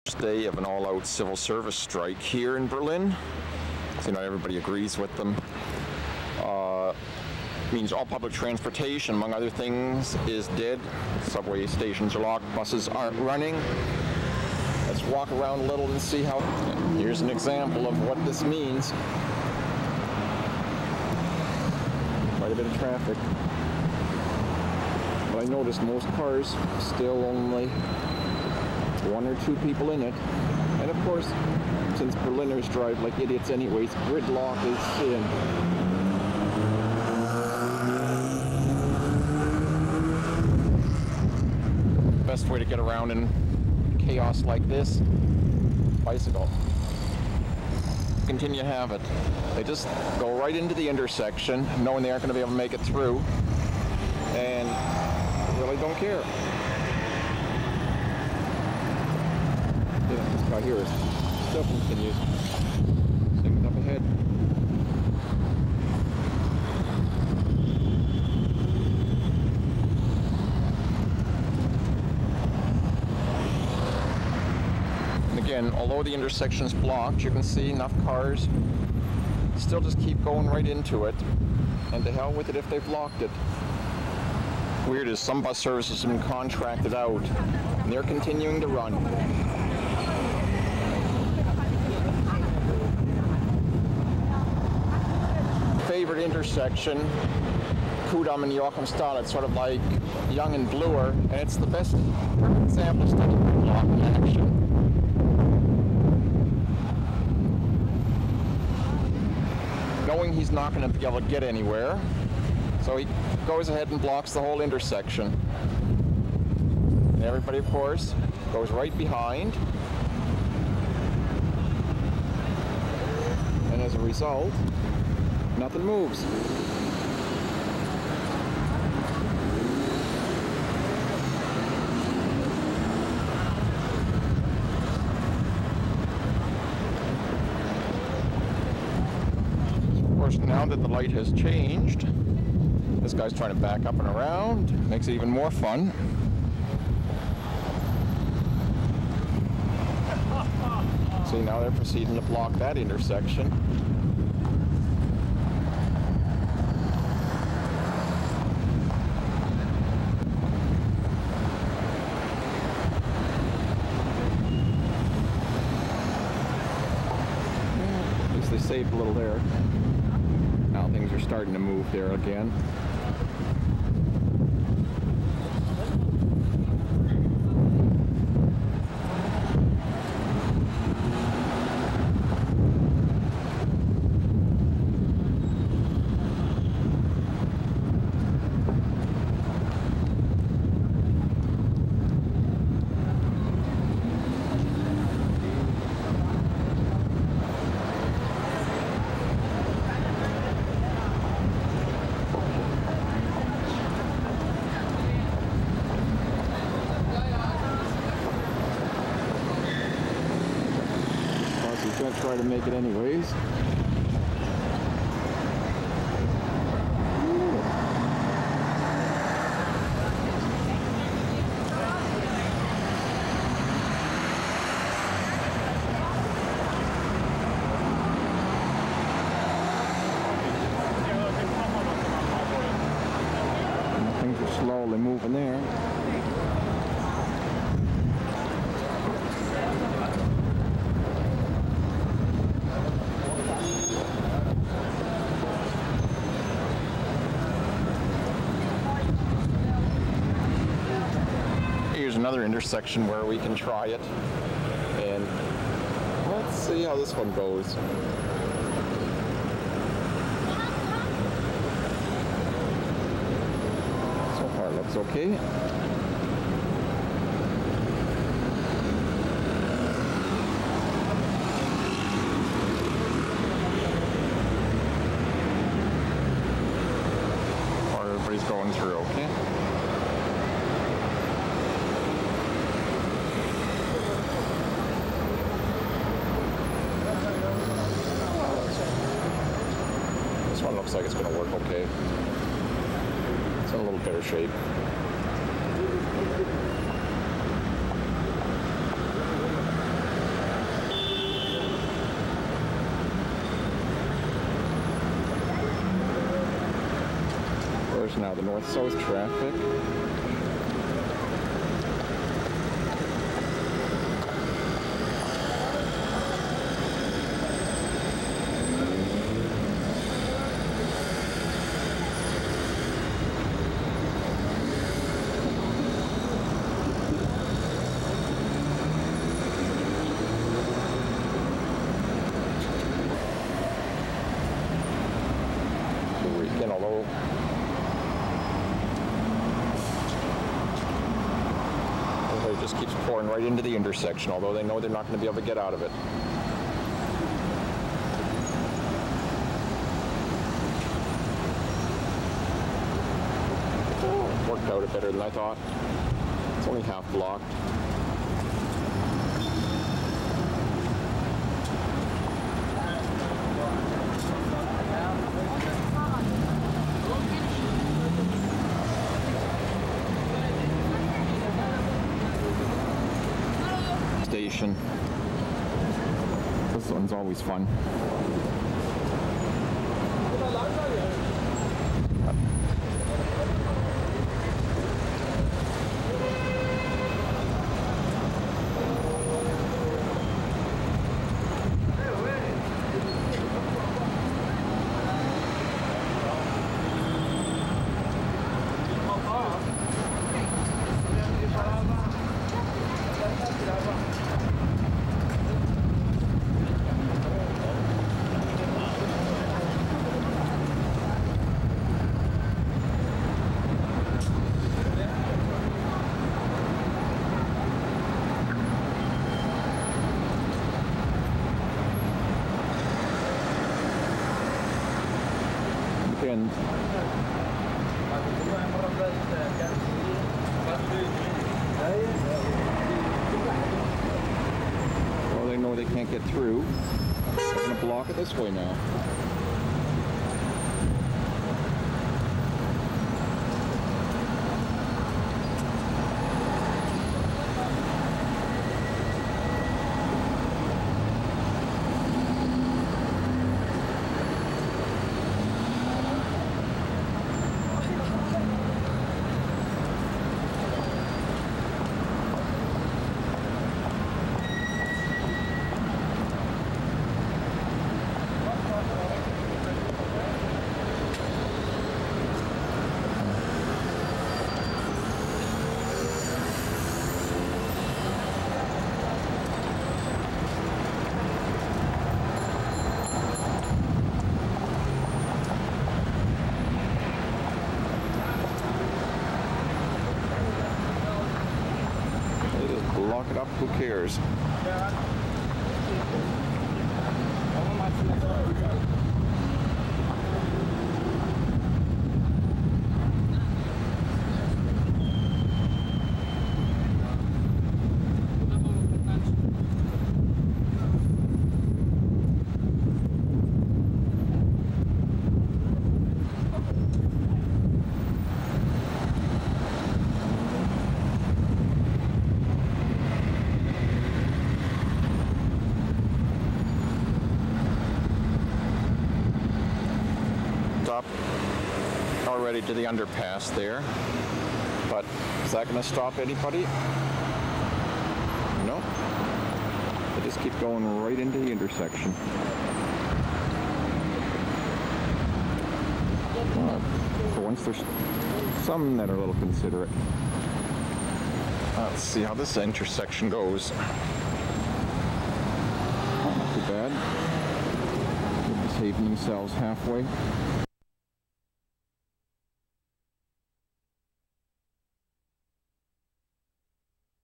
Day of an all-out civil service strike here in Berlin. So not everybody agrees with them. Means all public transportation, among other things, is dead. Subway stations are locked, buses aren't running. Let's walk around a little and see how. Here's an example of what this means. Quite a bit of traffic. But I noticed most cars still only 1 or 2 people in it. And of course, since Berliners drive like idiots anyways, gridlock is in. Best way to get around in chaos like this, bicycle. Continue to have it. They just go right into the intersection, knowing they aren't going to be able to make it through, and really don't care. Yeah, this guy here still continues. Singing up ahead. Again, although the intersection is blocked, you can see enough cars still just keep going right into it, and to hell with it if they've blocked it. Weird is some bus services have been contracted out, and they're continuing to run. Favorite intersection, Kudamm and Joachimstadt. It's sort of like young and bluer, and it's the best example of study block in action. Knowing he's not going to be able to get anywhere, so he goes ahead and blocks the whole intersection. And everybody, of course, goes right behind. And as a result, nothing moves. Now that the light has changed, this guy's trying to back up and around. Makes it even more fun. See, now they're proceeding to block that intersection. At least they saved a little there. Now things are starting to move there again. Gonna try to make it anyways. Things are slowly moving there. Here's another intersection where we can try it, and let's see how this one goes. So far it looks okay. Everybody's going through, okay? This one looks like it's going to work okay. It's in a little better shape. now, the north-south traffic. Although it just keeps pouring right into the intersection, although they know they're not going to be able to get out of it. Worked out it better than I thought. It's only half blocked. Station. This one's always fun. And well, they know they can't get through. They're going to block it this way now. Lock it up, who cares? Up already to the underpass there, but is that going to stop anybody? No. They just keep going right into the intersection. For once there's some that are a little considerate. Let's see how this intersection goes. Not too bad. They're saving themselves halfway.